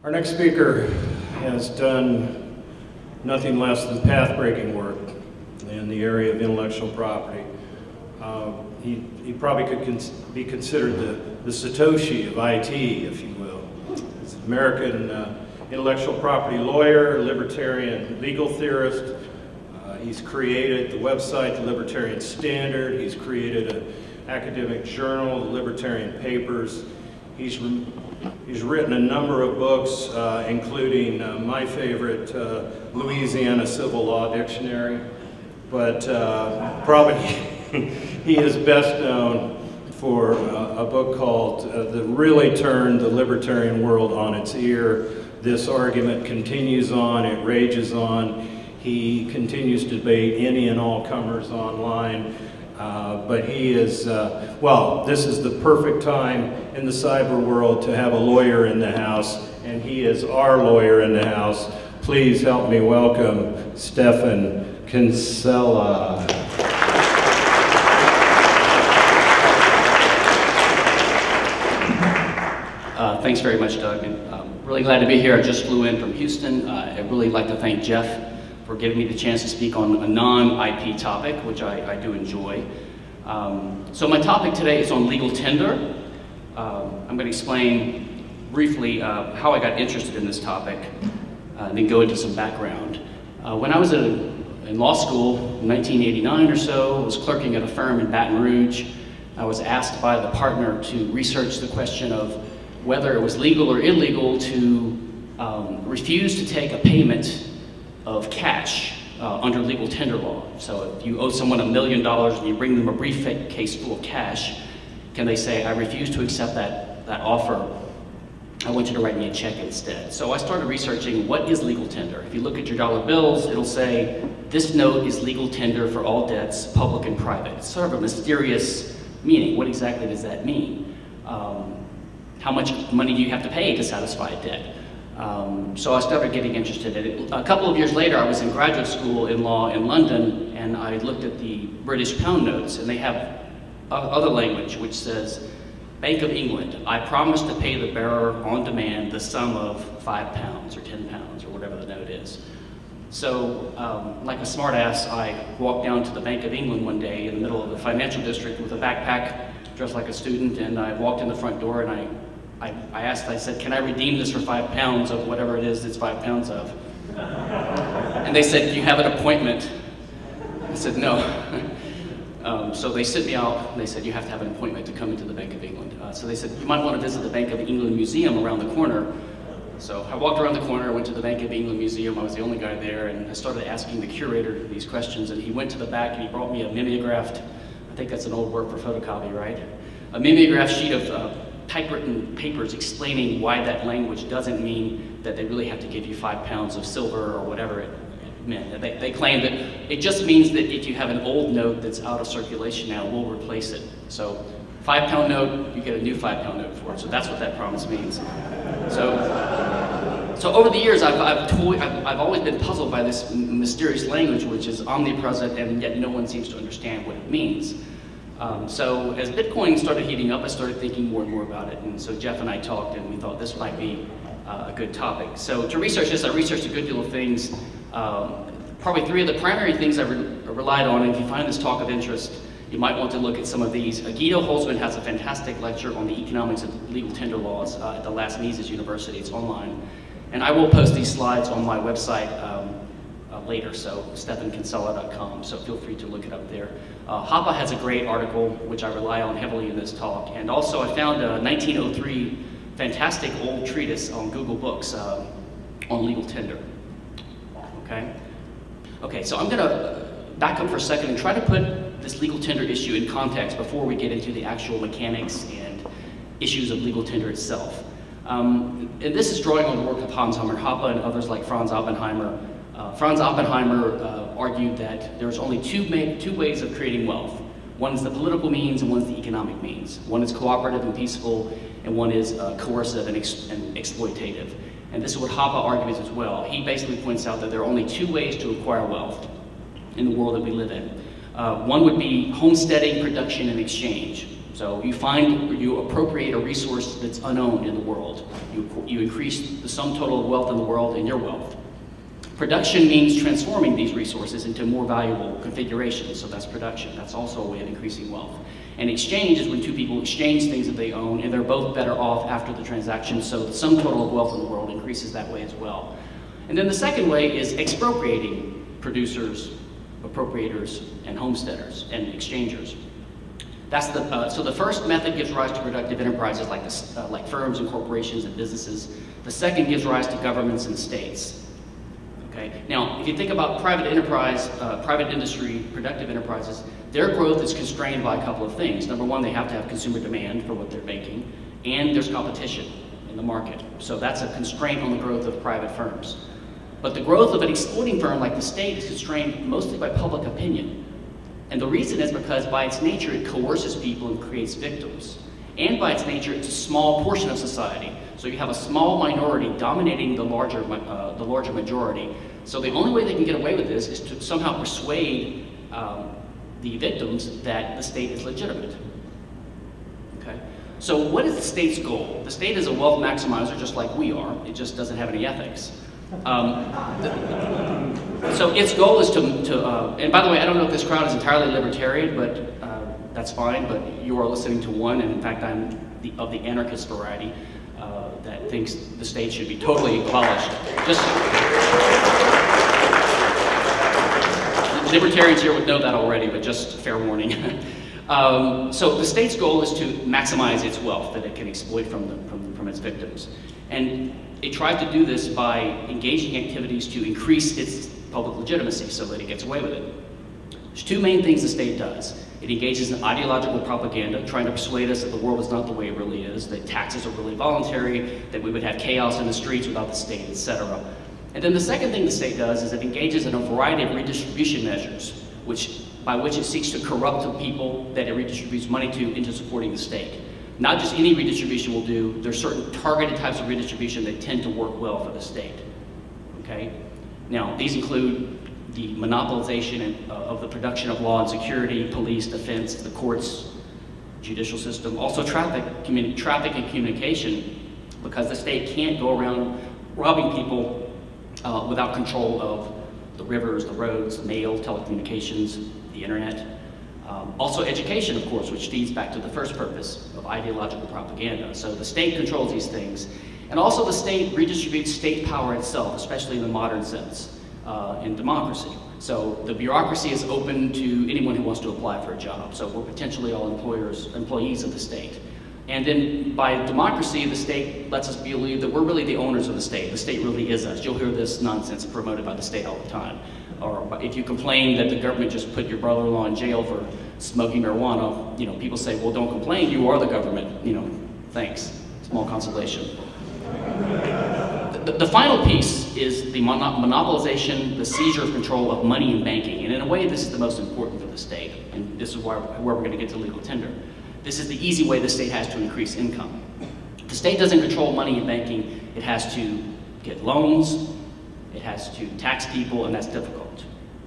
Our next speaker has done nothing less than path-breaking work in the area of intellectual property. He probably could be considered the Satoshi of IT, if you will. He's an American intellectual property lawyer, libertarian legal theorist. He's created the website, The Libertarian Standard. He's created an academic journal, The Libertarian Papers. He's written a number of books, including my favorite, Louisiana Civil Law Dictionary. But probably he is best known for a book called that really turned the libertarian world on its ear. This argument continues on, it rages on. He continues to debate any and all comers online. But he is, well, this is the perfect time in the cyber world to have a lawyer in the house, and he is our lawyer in the house. Please help me welcome Stefan Kinsella. Thanks very much, Doug. And I'm really glad to be here. I just flew in from Houston. I'd really like to thank Jeff for giving me the chance to speak on a non-IP topic, which I do enjoy. So my topic today is on legal tender. I'm going to explain briefly how I got interested in this topic, and then go into some background. When I was in law school in 1989 or so, I was clerking at a firm in Baton Rouge. I was asked by the partner to research the question of whether it was legal or illegal to refuse to take a payment of cash under legal tender law. So if you owe someone $1 million and you bring them a briefcase full of cash, can they say, I refuse to accept that offer, I want you to write me a check instead. So I started researching what is legal tender. If you look at your dollar bills, it'll say, this note is legal tender for all debts, public and private. It's sort of a mysterious meaning. What exactly does that mean? How much money do you have to pay to satisfy a debt? So I started getting interested in it. A couple of years later, I was in graduate school in law in London, and I looked at the British pound notes, and they have other language which says, Bank of England, I promise to pay the bearer on demand the sum of £5 or £10 or whatever the note is. So, like a smart ass, I walked down to the Bank of England one day in the middle of the financial district with a backpack, dressed like a student, and I walked in the front door and I said, can I redeem this for £5 of whatever it is it's £5 of? And they said, do you have an appointment? I said, no. So they sent me out, and they said, you have to have an appointment to come into the Bank of England. So they said, you might want to visit the Bank of England Museum around the corner. So I walked around the corner, I went to the Bank of England Museum, I was the only guy there, and I started asking the curator these questions, and he went to the back and he brought me a mimeographed, I think that's an old word for photocopy, right? A mimeographed sheet of typewritten papers explaining why that language doesn't mean that they really have to give you £5 of silver or whatever it meant. They claim that it just means that if you have an old note that's out of circulation now, we'll replace it. So £5 note, you get a new £5 note for it. So that's what that promise means. So over the years, I've always been puzzled by this mysterious language, which is omnipresent, and yet no one seems to understand what it means. So as Bitcoin started heating up, I started thinking more and more about it. And so Jeff and I talked, and we thought this might be a good topic. So to research this, I researched a good deal of things. Probably three of the primary things I relied on, and if you find this talk of interest, you might want to look at some of these. Guido Holzman has a fantastic lecture on the economics of legal tender laws at the last Mises University. It's online. And I will post these slides on my website later, so stefankinsella.com, so feel free to look it up there. Hoppe has a great article, which I rely on heavily in this talk, and also I found a 1903 fantastic old treatise on Google Books on legal tender. Okay, so I'm going to back up for a second and try to put this legal tender issue in context before we get into the actual mechanics and issues of legal tender itself. And this is drawing on the work of Hans Hermann Hoppe and others like Franz Oppenheimer. Franz Oppenheimer argued that there's only two ways of creating wealth. One is the political means and one is the economic means. One is cooperative and peaceful, and one is coercive and exploitative. And this is what Hoppe argues as well. He basically points out that there are only two ways to acquire wealth in the world that we live in. One would be homesteading, production, and exchange. So you appropriate a resource that's unowned in the world. You increase the sum total of wealth in the world and your wealth. Production means transforming these resources into more valuable configurations, so that's production. That's also a way of increasing wealth. And exchange is when two people exchange things that they own, and they're both better off after the transaction, so the sum total of wealth in the world increases that way as well. And then the second way is expropriating producers, appropriators, and homesteaders, and exchangers. That's so the first method gives rise to productive enterprises like firms and corporations and businesses. The second gives rise to governments and states. Okay. Now, if you think about private enterprise, private industry, productive enterprises, their growth is constrained by a couple of things. Number one, they have to have consumer demand for what they're making, and there's competition in the market. So that's a constraint on the growth of private firms. But the growth of an exploiting firm like the state is constrained mostly by public opinion. And the reason is because by its nature, it coerces people and creates victims. And by its nature, it's a small portion of society. So you have a small minority dominating the larger majority. So the only way they can get away with this is to somehow persuade the victims that the state is legitimate. Okay? So what is the state's goal? The state is a wealth maximizer just like we are. It just doesn't have any ethics. So its goal is and by the way, I don't know if this crowd is entirely libertarian, but that's fine, but you are listening to one, and in fact I'm of the anarchist variety that thinks the state should be totally abolished. Libertarians here would know that already, but just fair warning. So the state's goal is to maximize its wealth that it can exploit from its victims. And it tries to do this by engaging activities to increase its public legitimacy so that it gets away with it. There's two main things the state does. It engages in ideological propaganda, trying to persuade us that the world is not the way it really is, that taxes are really voluntary, that we would have chaos in the streets without the state, etc. And then the second thing the state does is it engages in a variety of redistribution measures, by which it seeks to corrupt the people that it redistributes money to into supporting the state. Not just any redistribution will do, there's certain targeted types of redistribution that tend to work well for the state. Okay? Now, these include the monopolization of the production of law and security, police, defense, the courts, judicial system, also traffic and communication, because the state can't go around robbing people without control of the rivers, the roads, the mail, telecommunications, the internet. Also education, of course, which feeds back to the first purpose of ideological propaganda. So the state controls these things. And also the state redistributes state power itself, especially in the modern sense, in democracy. So the bureaucracy is open to anyone who wants to apply for a job. So we're potentially all employees of the state. And then by democracy, the state lets us believe that we're really the owners of the state. The state really is us. You'll hear this nonsense promoted by the state all the time. Or if you complain that the government just put your brother-in-law in jail for smoking marijuana, people say, well, don't complain, you are the government. Thanks. Small consolation. The final piece is the monopolization, the seizure of control of money and banking. And in a way, this is the most important for the state. And this is where we're going to get to legal tender. This is the easy way the state has to increase income. The state doesn't control money and banking. It has to get loans. It has to tax people, and that's difficult.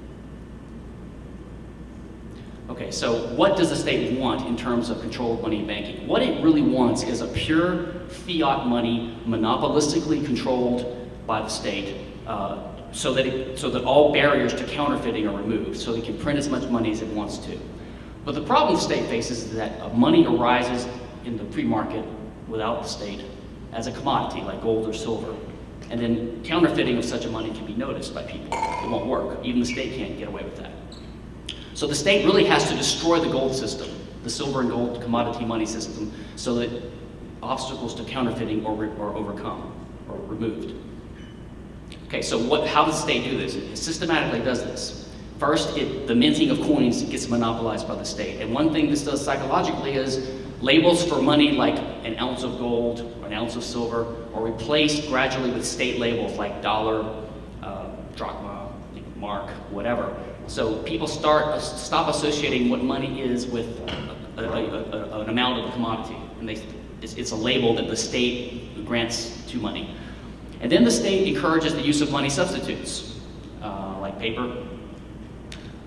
Okay, so what does the state want in terms of control of money and banking? What it really wants is a pure fiat money, monopolistically controlled by the state, so that all barriers to counterfeiting are removed, so it can print as much money as it wants to. But the problem the state faces is that money arises in the pre-market without the state as a commodity, like gold or silver. And then counterfeiting of such a money can be noticed by people. It won't work. Even the state can't get away with that. So the state really has to destroy the gold system, the silver and gold commodity money system, so that obstacles to counterfeiting are overcome or removed. Okay, so how does the state do this? It systematically does this. First, the minting of coins gets monopolized by the state. And one thing this does psychologically is labels for money like an ounce of gold or an ounce of silver are replaced gradually with state labels like dollar, drachma, mark, whatever. So people stop associating what money is with an amount of a commodity. And it's a label that the state grants to money. And then the state encourages the use of money substitutes, like paper. Back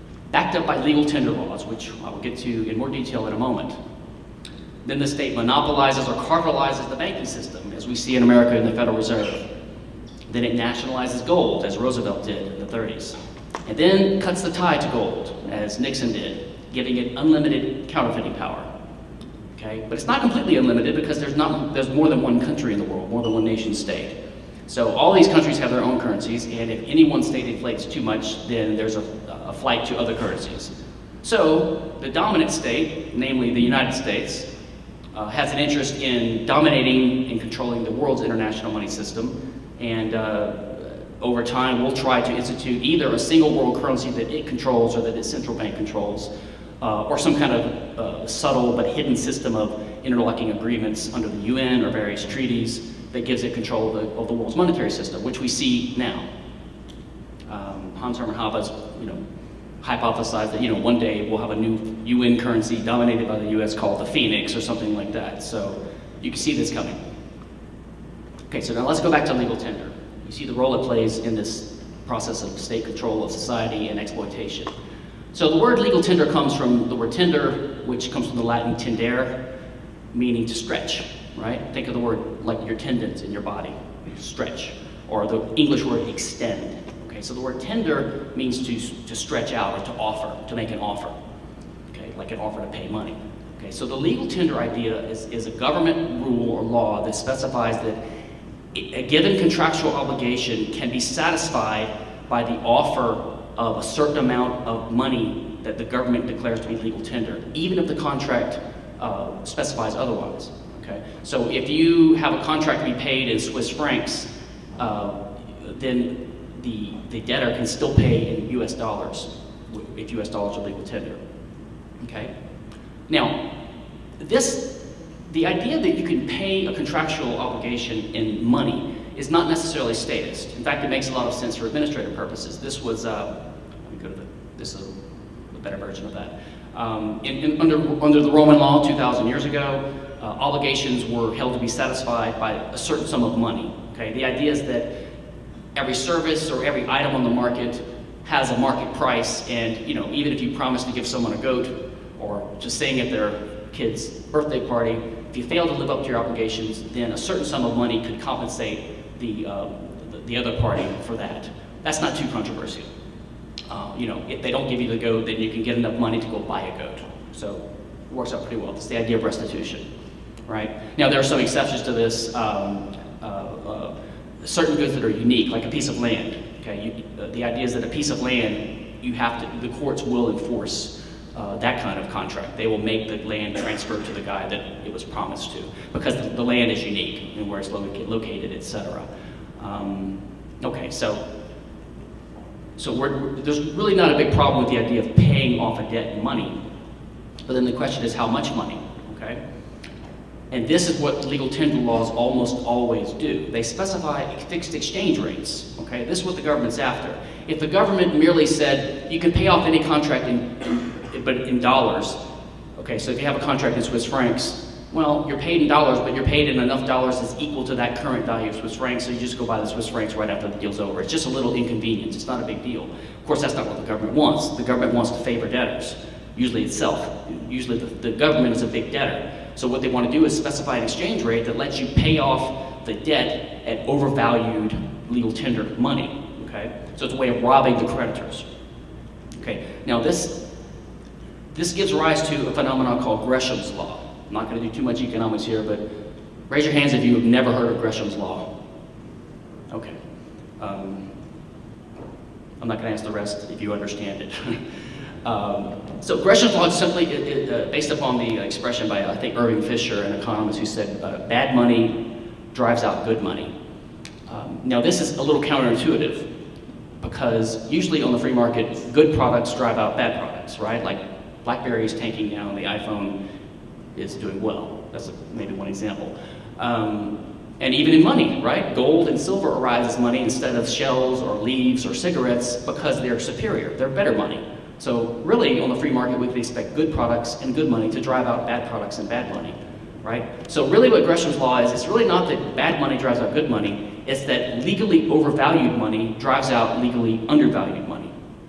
backed up by legal tender laws, which I will get to in more detail in a moment. Then the state monopolizes or cartelizes the banking system, as we see in America in the Federal Reserve. Then it nationalizes gold, as Roosevelt did in the 30s. And then cuts the tie to gold, as Nixon did, giving it unlimited counterfeiting power. Okay? But it's not completely unlimited because there's more than one country in the world, more than one nation state. So all these countries have their own currencies, and if any one state inflates too much, then there's a flight to other currencies. So the dominant state, namely the United States, has an interest in dominating and controlling the world's international money system, and over time will try to institute either a single world currency that it controls or that its central bank controls, or some kind of subtle but hidden system of interlocking agreements under the UN or various treaties that gives it control of the world's monetary system, which we see now. Hans Hermann Hoppe hypothesized that one day we'll have a new UN currency dominated by the US called the Phoenix or something like that. So you can see this coming. Okay, so now let's go back to legal tender. You see the role it plays in this process of state control of society and exploitation. So the word legal tender comes from the word tender, which comes from the Latin tendere, meaning to stretch, right? Think of the word like your tendons in your body, stretch, or the English word extend. Okay, so the word tender means to stretch out or to offer, to make an offer, okay, like an offer to pay money. Okay, so the legal tender idea is a government rule or law that specifies that a given contractual obligation can be satisfied by the offer of a certain amount of money that the government declares to be legal tender, even if the contract specifies otherwise. Okay? So if you have a contract to be paid in Swiss francs, then the debtor can still pay in US dollars, if US dollars are legal tender. Okay? Now, the idea that you can pay a contractual obligation in money is not necessarily statist. In fact, it makes a lot of sense for administrative purposes. This was, let me go to this is a better version of that. Under the Roman law 2,000 years ago, obligations were held to be satisfied by a certain sum of money. Okay? The idea is that every service or every item on the market has a market price, and even if you promise to give someone a goat or just sing at their kid's birthday party, if you fail to live up to your obligations, then a certain sum of money could compensate the other party for that. That's not too controversial. If they don't give you the goat, then you can get enough money to go buy a goat. So it works out pretty well. It's the idea of restitution, right? Now there are some exceptions to this. Certain goods that are unique, like a piece of land. Okay, the idea is that a piece of land, the courts will enforce that kind of contract. They will make the land transfer to the guy that it was promised to, because the land is unique and where it's located, etc. Okay, so there's really not a big problem with the idea of paying off a debt in money, but then the question is how much money, okay? And this is what legal tender laws almost always do. They specify fixed exchange rates, okay? This is what the government's after. If the government merely said, you can pay off any contract but in dollars, okay, so if you have a contract in Swiss francs, well, you're paid in dollars, but you're paid in enough dollars that's equal to that current value of Swiss francs, so you just go buy the Swiss francs right after the deal's over. It's just a little inconvenience. It's not a big deal. Of course, that's not what the government wants. The government wants to favor debtors, usually itself. Usually the government is a big debtor. So what they want to do is specify an exchange rate that lets you pay off the debt at overvalued legal tender money, okay? So it's a way of robbing the creditors. Okay, now this gives rise to a phenomenon called Gresham's Law. I'm not going to do too much economics here, but raise your hands if you have never heard of Gresham's Law. Okay. I'm not going to ask the rest if you understand it. So Gresham's Law is simply based upon the expression by, I think, Irving Fisher, an economist, who said, bad money drives out good money. Now this is a little counterintuitive, because usually on the free market, good products drive out bad products, right? Like BlackBerry is tanking now, and the iPhone is doing well. That's maybe one example. And even in money, right? Gold and silver arise as money instead of shells or leaves or cigarettes because they're superior. They're better money. So really, on the free market, we can expect good products and good money to drive out bad products and bad money, right? So really what Gresham's Law is, it's really not that bad money drives out good money, it's that legally overvalued money drives out legally undervalued money.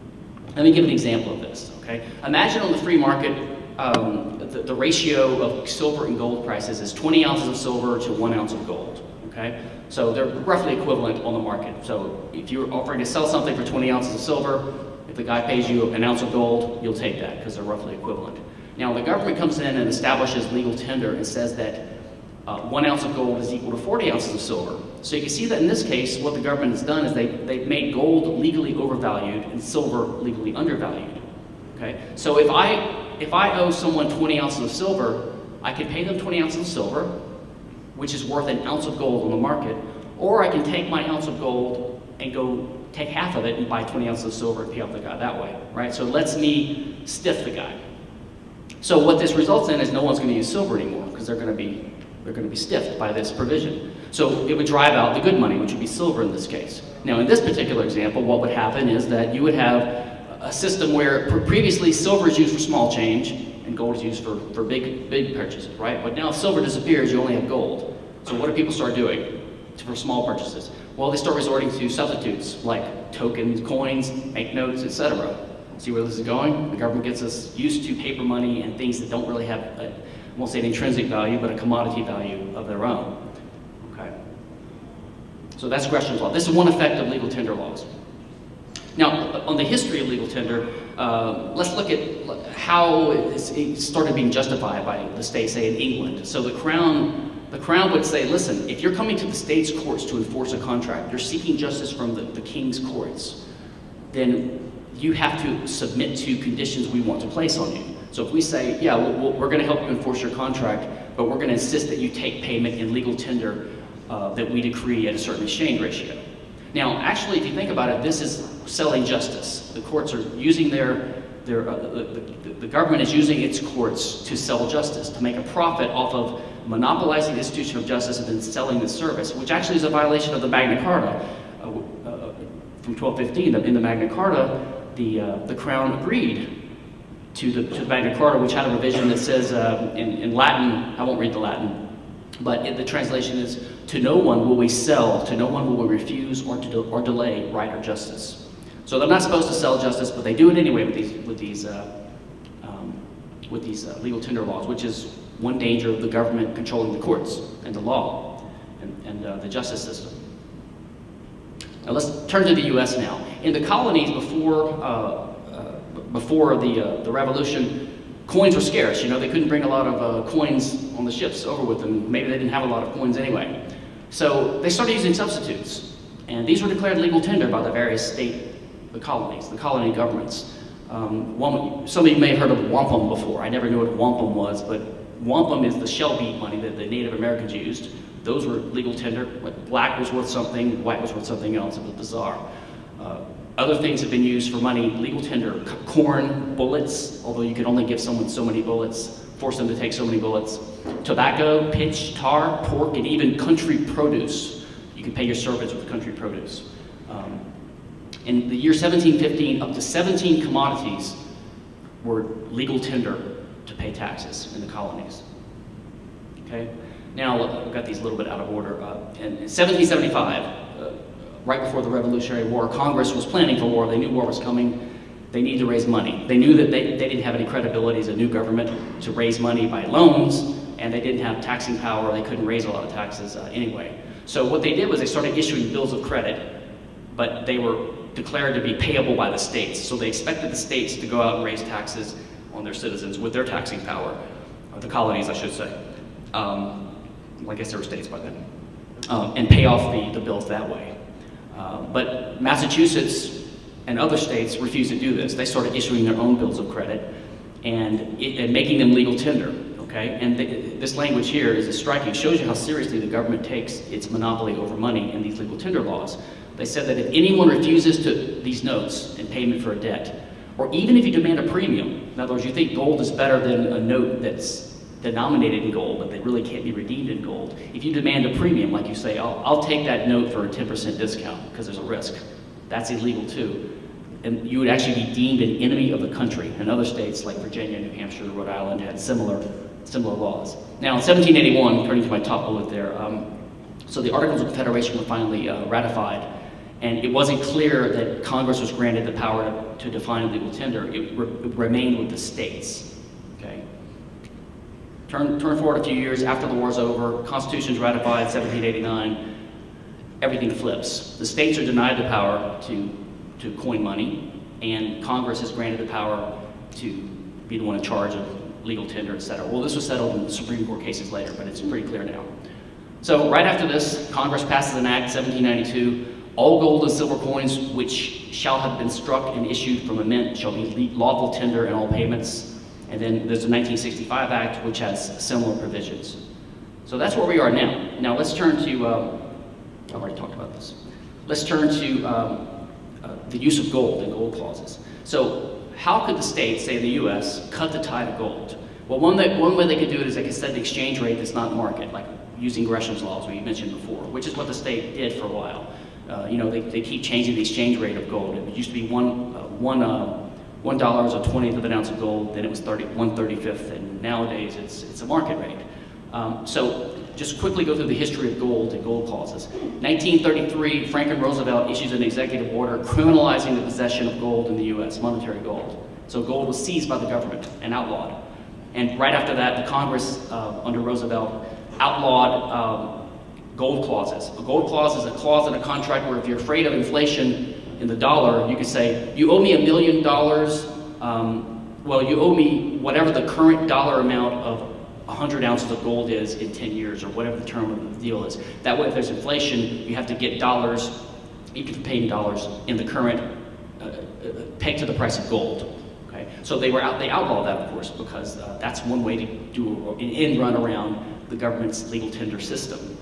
Let me give an example of this, okay? Imagine on the free market, the ratio of silver and gold prices is 20 ounces of silver to 1 ounce of gold, okay? So they're roughly equivalent on the market. So if you're offering to sell something for 20 ounces of silver, if the guy pays you an ounce of gold, you'll take that because they're roughly equivalent. Now the government comes in and establishes legal tender and says that 1 ounce of gold is equal to 40 ounces of silver. So you can see that in this case, what the government has done is they've made gold legally overvalued and silver legally undervalued. Okay? So if I owe someone 20 ounces of silver, I can pay them 20 ounces of silver, which is worth an ounce of gold on the market, or I can take my ounce of gold and go take half of it and buy 20 ounces of silver and pay off the guy that way, right? So it lets me stiff the guy. So what this results in is no one's going to use silver anymore because they're going to be stiffed by this provision. So it would drive out the good money, which would be silver in this case. Now in this particular example, what would happen is that you would have a system where previously silver is used for small change and gold is used for big purchases, right? But now if silver disappears, you only have gold. So what do people start doing for small purchases? Well, they start resorting to substitutes like tokens, coins, banknotes, etc. See where this is going? The government gets us used to paper money and things that don't really have, I won't say an intrinsic value, but a commodity value of their own. Okay. So that's Gresham law. This is one effect of legal tender laws. Now, on the history of legal tender, let's look at how it started being justified by the state, say in England. So the Crown would say, listen, if you're coming to the state's courts to enforce a contract, you're seeking justice from the king's courts, then you have to submit to conditions we want to place on you. So if we say, yeah, we're going to help you enforce your contract, but we're going to insist that you take payment in legal tender that we decree at a certain exchange ratio. Now, actually, if you think about it, this is selling justice. The courts are using the government is using its courts to sell justice, to make a profit off of monopolizing the institution of justice and then selling the service, which actually is a violation of the Magna Carta from 1215. In the Magna Carta, the Crown agreed to the Magna Carta, which had a revision that says in Latin, I won't read the Latin, but the translation is, to no one will we sell, to no one will we refuse or delay right or justice. So they're not supposed to sell justice, but they do it anyway with these legal tender laws, which is one danger of the government controlling the courts and the law and the justice system. Now let's turn to the U.S. now. In the colonies before the Revolution, coins were scarce. You know, they couldn't bring a lot of coins on the ships over with them. Maybe they didn't have a lot of coins anyway. So they started using substitutes, and these were declared legal tender by the various the colony governments. Some of you may have heard of wampum before. I never knew what wampum was, but wampum is the shell bead money that the Native Americans used. Those were legal tender. Black was worth something, white was worth something else. It was bizarre. Other things have been used for money, legal tender, corn, bullets, although you could only give someone so many bullets, force them to take so many bullets. Tobacco, pitch, tar, pork, and even country produce. You can pay your servants with country produce. In the year 1715, up to 17 commodities were legal tender to pay taxes in the colonies. Okay? Now, I've got these a little bit out of order. In 1775, right before the Revolutionary War, Congress was planning for war. They knew war was coming. They needed to raise money. They knew that they didn't have any credibility as a new government to raise money by loans, and they didn't have taxing power. They couldn't raise a lot of taxes anyway. So what they did was they started issuing bills of credit, but they were declared to be payable by the states. So they expected the states to go out and raise taxes on their citizens with their taxing power, or the colonies, I should say. Well, I guess there were states by then, and pay off the bills that way. But Massachusetts and other states refused to do this. They started issuing their own bills of credit and making them legal tender. Okay, and this language here is striking. Shows you how seriously the government takes its monopoly over money in these legal tender laws. They said that if anyone refuses to these notes in payment for a debt, or even if you demand a premium, in other words, you think gold is better than a note that's denominated in gold, but they really can't be redeemed in gold. If you demand a premium, like you say, I'll take that note for a 10% discount because there's a risk. That's illegal too. And you would actually be deemed an enemy of the country. And other states like Virginia, New Hampshire, Rhode Island had similar laws. Now in 1781, turning to my top bullet there, so the Articles of Confederation were finally ratified, And it wasn't clear that Congress was granted the power to define legal tender. It remained with the states, okay? Turn forward a few years after the war's over, Constitution's ratified, 1789, everything flips. The states are denied the power to coin money, and Congress is granted the power to be the one in charge of legal tender, et cetera. Well, this was settled in Supreme Court cases later, but it's pretty clear now. So right after this, Congress passes an act, 1792, all gold and silver coins which shall have been struck and issued from a mint shall be lawful tender in all payments. And then there's the 1965 Act, which has similar provisions. So that's where we are now. Now let's turn to, I've already talked about this. Let's turn to the use of gold and gold clauses. So how could the states, say the US, cut the tide of gold? Well, one way they could do it is they could set the exchange rate that's not market, like using Gresham's laws, we mentioned before, which is what the state did for a while. You know, they keep changing the exchange rate of gold. It used to be $1 is a 20th of an ounce of gold, then it was 1/35th, and nowadays it's a market rate. So just quickly go through the history of gold and gold clauses. 1933, Franklin Roosevelt issues an executive order criminalizing the possession of gold in the US, monetary gold. So gold was seized by the government and outlawed. And right after that, the Congress, under Roosevelt, outlawed gold clauses. A gold clause is a clause in a contract where if you're afraid of inflation in the dollar, you could say, you owe me $1 million, well, you owe me whatever the current dollar amount of 100 ounces of gold is in 10 years, or whatever the term of the deal is. That way, if there's inflation, you have to get dollars, you can pay in dollars in the current, pegged to the price of gold. Okay? So they outlawed that, of course, because that's one way to do an end run around the government's legal tender system.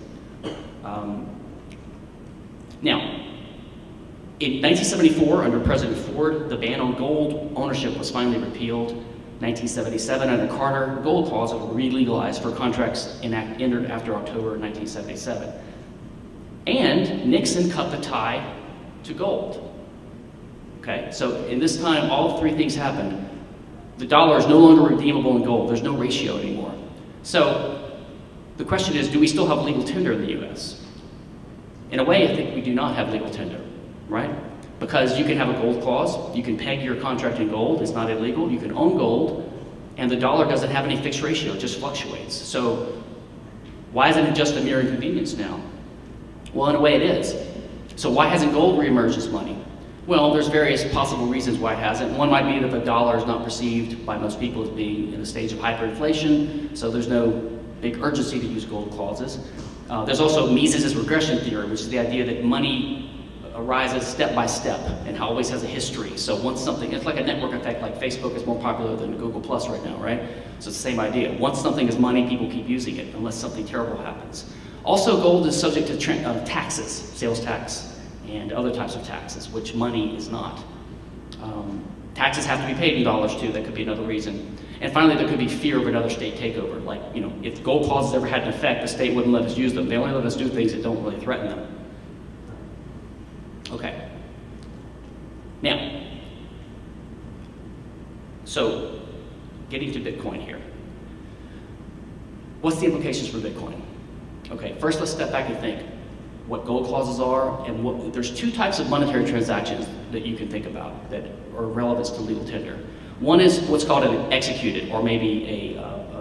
Now, in 1974, under President Ford, the ban on gold ownership was finally repealed. 1977, under Carter, gold clauses were re-legalized for contracts entered after October 1977. And Nixon cut the tie to gold. Okay, so in this time, all three things happened. The dollar is no longer redeemable in gold. There's no ratio anymore. So the question is, do we still have legal tender in the US? In a way, I think we do not have legal tender, right? Because you can have a gold clause, you can peg your contract in gold, it's not illegal, you can own gold, and the dollar doesn't have any fixed ratio, it just fluctuates. So why isn't it just a mere inconvenience now? Well, in a way it is. So why hasn't gold reemerged as money? Well, there's various possible reasons why it hasn't. One might be that the dollar is not perceived by most people as being in a stage of hyperinflation, so there's no big urgency to use gold clauses. There's also Mises' regression theory, which is the idea that money arises step by step and always has a history. So once something, it's like a network effect, like Facebook is more popular than Google Plus right now, right? So it's the same idea. Once something is money, people keep using it unless something terrible happens. Also, gold is subject to taxes, sales tax, and other types of taxes, which money is not. Taxes have to be paid in dollars too, that could be another reason. And finally, there could be fear of another state takeover. Like, you know, if gold clauses ever had an effect, the state wouldn't let us use them. They only let us do things that don't really threaten them. Okay. Now, so getting to Bitcoin here. What's the implications for Bitcoin? Okay, first let's step back and think what gold clauses are, and there's two types of monetary transactions that you can think about that are relevant to legal tender. One is what's called an executed, or maybe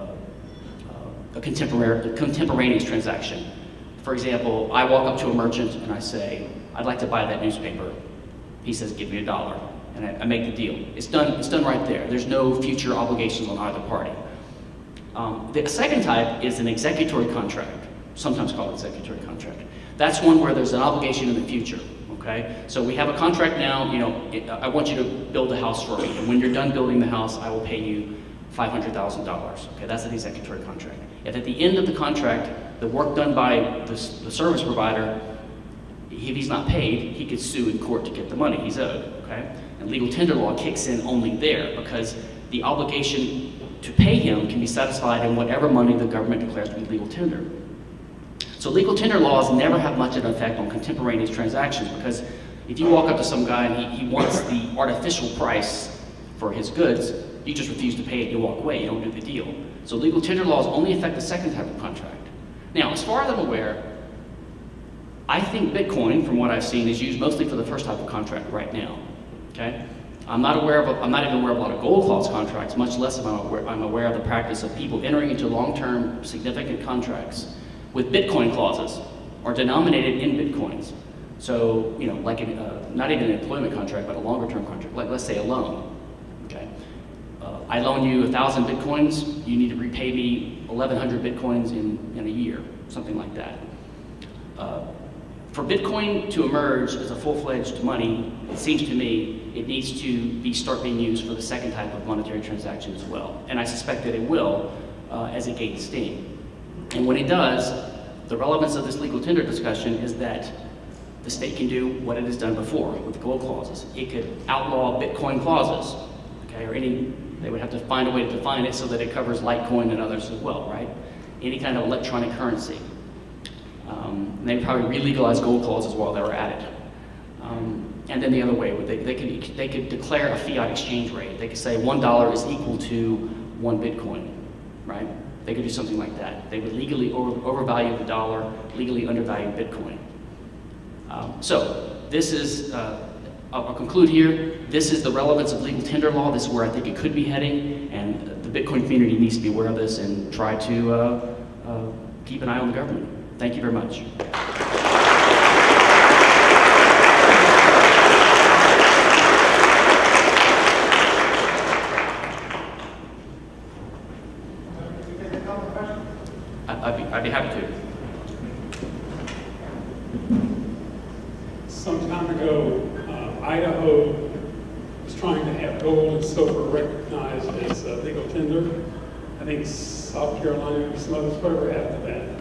a contemporaneous transaction. For example, I walk up to a merchant and I say, I'd like to buy that newspaper. He says, give me $1, and I make the deal. It's done right there. There's no future obligations on either party. The second type is an executory contract, sometimes called executory contract. That's one where there's an obligation in the future. Okay? So we have a contract now, you know, I want you to build a house for me, and when you're done building the house, I will pay you $500,000. Okay, that's an executory contract. If at the end of the contract, the work done by the service provider, if he's not paid, he could sue in court to get the money he's owed, okay? And legal tender law kicks in only there because the obligation to pay him can be satisfied in whatever money the government declares to be legal tender. So legal tender laws never have much of an effect on contemporaneous transactions because if you walk up to some guy and he wants the artificial price for his goods, you just refuse to pay it, you walk away, you don't do the deal. So legal tender laws only affect the second type of contract. Now, as far as I'm aware, I think Bitcoin, from what I've seen, is used mostly for the first type of contract right now. Okay, I'm not even aware of a lot of gold clause contracts, much less I'm aware of the practice of people entering into long-term significant contracts with Bitcoin clauses or denominated in Bitcoins. So, you know, like not even an employment contract, but a longer-term contract, like let's say a loan. Okay, I loan you 1,000 Bitcoins. You need to repay me 1,100 Bitcoins in a year, something like that. For Bitcoin to emerge as a full-fledged money, it seems to me it needs to start being used for the second type of monetary transaction as well. And I suspect that it will as it gains steam. And when it does, the relevance of this legal tender discussion is that the state can do what it has done before with the gold clauses. It could outlaw Bitcoin clauses, okay, or they would have to find a way to define it so that it covers Litecoin and others as well, right? Any kind of electronic currency. They probably re-legalize gold clauses while they were at it. And then the other way, they could declare a fiat exchange rate. They could say $1 is equal to 1 Bitcoin, right? They could do something like that. They would legally overvalue the dollar, legally undervalue Bitcoin. So this is, I'll conclude here. This is the relevance of legal tender law. This is where I think it could be heading, and the Bitcoin community needs to be aware of this and try to keep an eye on the government. Thank you very much. I'd be happy to. Some time ago, Idaho was trying to have gold and silver recognized as legal tender. I think South Carolina and some others, whatever happened to that.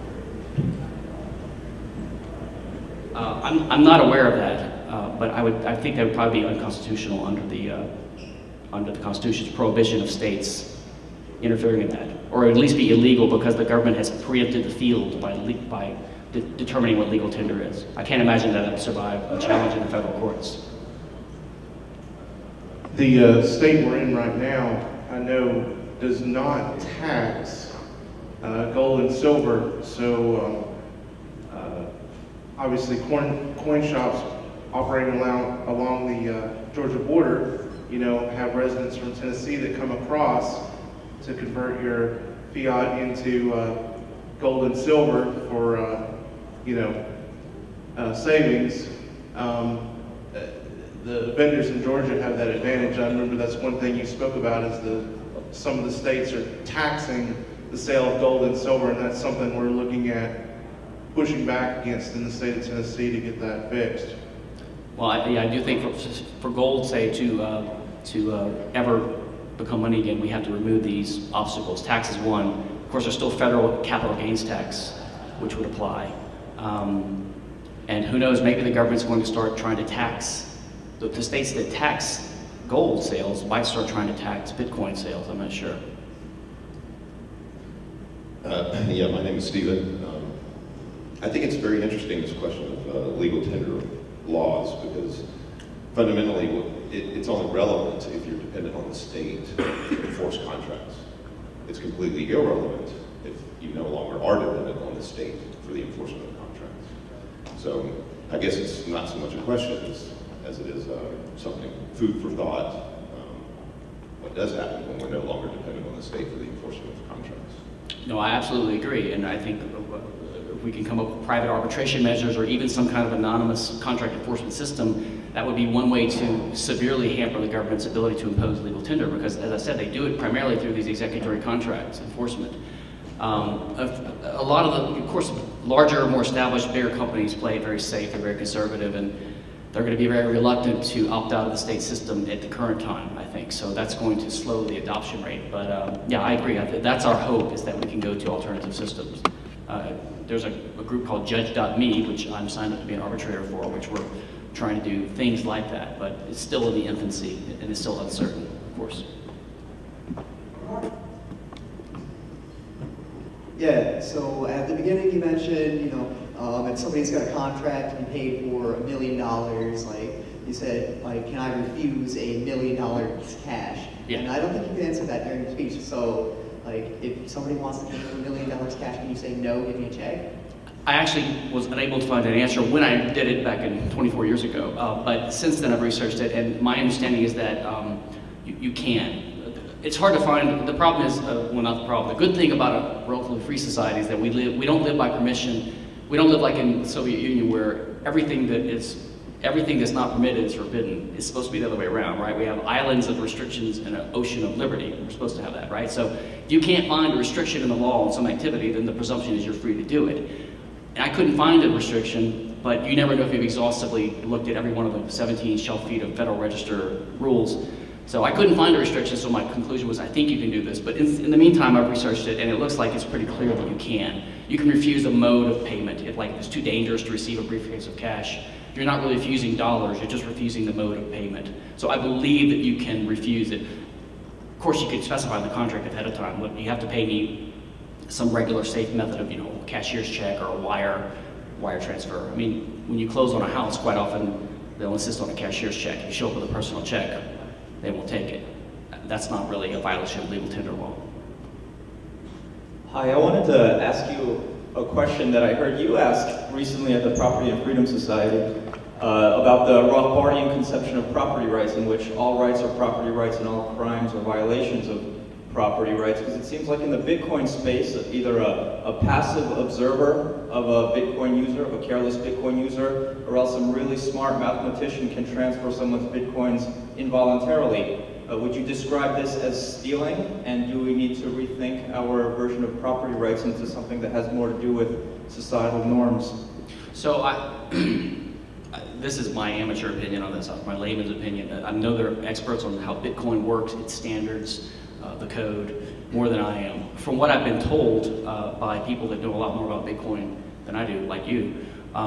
I'm not aware of that, but I think that would probably be unconstitutional under the Constitution's prohibition of states interfering in that, or at least be illegal because the government has preempted the field by determining what legal tender is. I can't imagine that it would survive a challenge in the federal courts. The state we're in right now, I know, does not tax gold and silver, so obviously coin shops operating along the Georgia border, you know, have residents from Tennessee that come across to convert your fiat into gold and silver for, you know, savings. The vendors in Georgia have that advantage. I remember that's one thing you spoke about is some of the states are taxing the sale of gold and silver, and that's something we're looking at pushing back against in the state of Tennessee to get that fixed. Well, I do think for gold, say, to ever become money again, we have to remove these obstacles. Tax is one. Of course, there's still federal capital gains tax, which would apply. And who knows, maybe the government's going to start trying to tax, the states that tax gold sales might start trying to tax Bitcoin sales, I'm not sure. Yeah, my name is Stephen. I think it's very interesting, this question of legal tender laws, because fundamentally it's only relevant if you're dependent on the state to enforce contracts. It's completely irrelevant if you no longer are dependent on the state for the enforcement of contracts. So I guess it's not so much a question as it is something, food for thought. What does happen when we're no longer dependent on the state for the enforcement of contracts? No, I absolutely agree, and I think if we can come up with private arbitration measures or even some kind of anonymous contract enforcement system, that would be one way to severely hamper the government's ability to impose legal tender, because, as I said, they do it primarily through these executory contracts enforcement. A lot of course, larger, more established, bigger companies play it very safe, they're very conservative, and they're going to be very reluctant to opt out of the state system at the current time, I think. So that's going to slow the adoption rate. But yeah, I agree. That's our hope, is that we can go to alternative systems. There's a group called Judge.me, which I'm signed up to be an arbitrator for, which we're trying to do things like that. But it's still in the infancy, and it's still uncertain, of course. Yeah, so at the beginning you mentioned, you know, if somebody's got a contract to be paid for $1 million, like you said, like, can I refuse $1 million cash? Yeah. And I don't think you can answer that during your speech. So, like, if somebody wants to pay for $1 million cash, can you say no, give me a check? I actually was unable to find an answer when I did it back in 24 years ago, but since then I've researched it, and my understanding is that you can. It's hard to find. The problem is, well, not the problem. The good thing about a relatively free society is that we don't live by permission. We don't live like in the Soviet Union where everything that's not permitted is forbidden. It's supposed to be the other way around, right? We have islands of restrictions and an ocean of liberty. We're supposed to have that, right? So if you can't find a restriction in the law on some activity, then the presumption is you're free to do it. And I couldn't find a restriction, but you never know if you've exhaustively looked at every one of the 17 shelf feet of Federal Register rules. So I couldn't find a restriction, so my conclusion was I think you can do this. But in the meantime, I've researched it, and it looks like it's pretty clear that you can. You can refuse a mode of payment. If like it's too dangerous to receive a briefcase of cash, you're not really refusing dollars, you're just refusing the mode of payment. So I believe that you can refuse it. Of course, you could specify in the contract ahead of time, look, you have to pay me some regular safe method of, cashier's check or a wire transfer. I mean, when you close on a house, quite often they'll insist on a cashier's check. If you show up with a personal check, they won't take it. That's not really a violation of legal tender law. Hi, I wanted to ask you a question that I heard you ask recently at the Property and Freedom Society about the Rothbardian conception of property rights, in which all rights are property rights and all crimes are violations of property rights. Because it seems like in the Bitcoin space, either a passive observer of a Bitcoin user, of a careless Bitcoin user, or else some really smart mathematician can transfer someone's Bitcoins involuntarily. Would you describe this as stealing, and do we need to rethink our version of property rights into something that has more to do with societal norms? So this is my amateur opinion on this, my layman's opinion. I know there are experts on how Bitcoin works, its standards, the code, more than I am. From what I've been told by people that know a lot more about Bitcoin than I do, like you,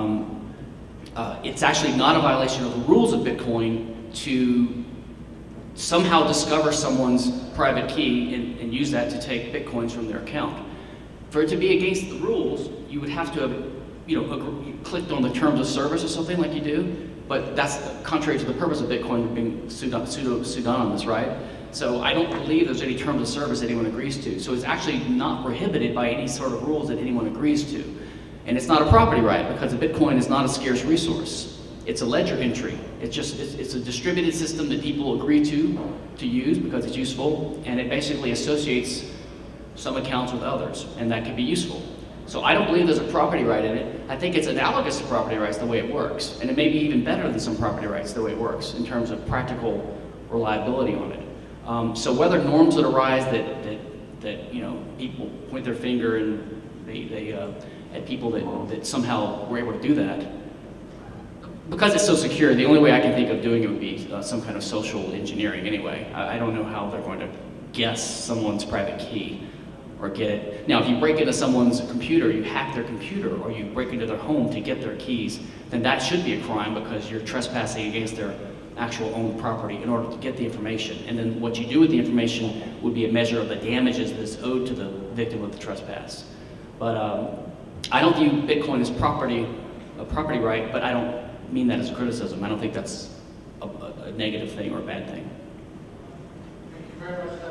it's actually not a violation of the rules of Bitcoin to somehow discover someone's private key and use that to take Bitcoins from their account. For it to be against the rules, you would have to have, clicked on the terms of service or something like you do, but that's contrary to the purpose of Bitcoin being pseudonymous, right? So I don't believe there's any terms of service anyone agrees to. So it's actually not prohibited by any sort of rules that anyone agrees to. And it's not a property right because a Bitcoin is not a scarce resource. It's a ledger entry. It's a distributed system that people agree to use because it's useful, and it basically associates some accounts with others, and that can be useful. So I don't believe there's a property right in it. I think it's analogous to property rights the way it works, and it may be even better than some property rights the way it works in terms of practical reliability on it. So whether norms that arise that people point their finger and they at people that somehow were able to do that, because it's so secure, the only way I can think of doing it would be some kind of social engineering anyway. I don't know how they're going to guess someone's private key or get it. Now, if you break into someone's computer, you hack their computer, or you break into their home to get their keys, then that should be a crime because you're trespassing against their actual owned property in order to get the information. And then what you do with the information would be a measure of the damages that's owed to the victim of the trespass. But I don't view Bitcoin as a property right, but I don't mean that as a criticism. I don't think that's a negative thing or a bad thing. Thank you very much.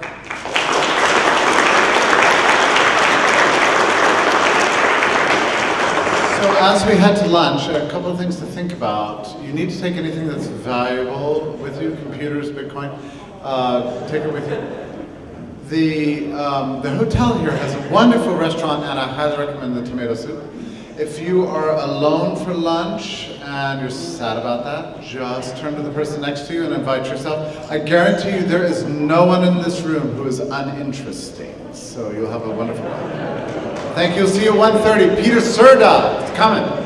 So as we head to lunch, a couple of things to think about. You need to take anything that's valuable with you, computers, Bitcoin, take it with you. The hotel here has a wonderful restaurant, and I highly recommend the tomato soup. If you are alone for lunch and you're sad about that, just turn to the person next to you and invite yourself. I guarantee you there is no one in this room who is uninteresting, so you'll have a wonderful one. Thank you. See you at 1:30. Peter Serda is coming.